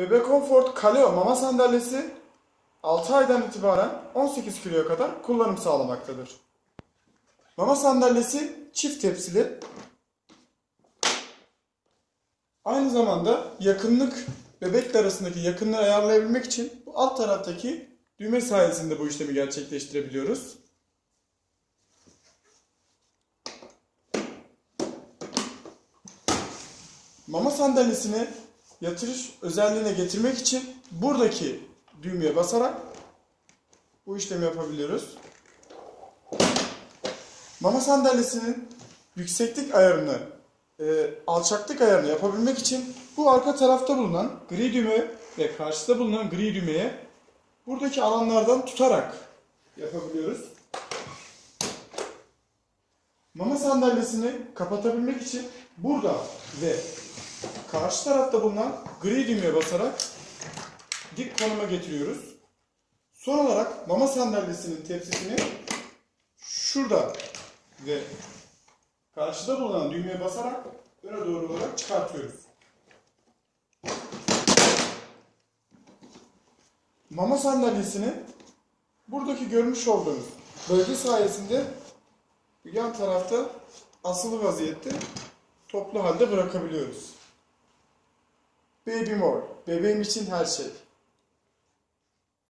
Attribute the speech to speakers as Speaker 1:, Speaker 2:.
Speaker 1: Bebe Comfort Kaleo mama sandalyesi 6 aydan itibaren 18 kiloya kadar kullanım sağlamaktadır. Mama sandalyesi çift tepsili. Aynı zamanda yakınlık, bebekle arasındaki yakınlığı ayarlayabilmek için bu alt taraftaki düğme sayesinde bu işlemi gerçekleştirebiliyoruz. Mama sandalyesini yatırış özelliğine getirmek için buradaki düğmeye basarak bu işlemi yapabiliyoruz. Mama sandalyesinin yükseklik ayarını, alçaklık ayarını yapabilmek için bu arka tarafta bulunan gri düğme ve karşıda bulunan gri düğmeye buradaki alanlardan tutarak yapabiliyoruz. Mama sandalyesini kapatabilmek için burada ve karşı tarafta bulunan gri düğmeye basarak dik konuma getiriyoruz. Son olarak mama sandalyesinin tepsisini şurada ve karşıda bulunan düğmeye basarak öne doğru olarak çıkartıyoruz. Mama sandalyesini buradaki görmüş olduğunuz bölge sayesinde yan tarafta asılı vaziyette toplu halde bırakabiliyoruz. Baby More, bebeğim için her şey.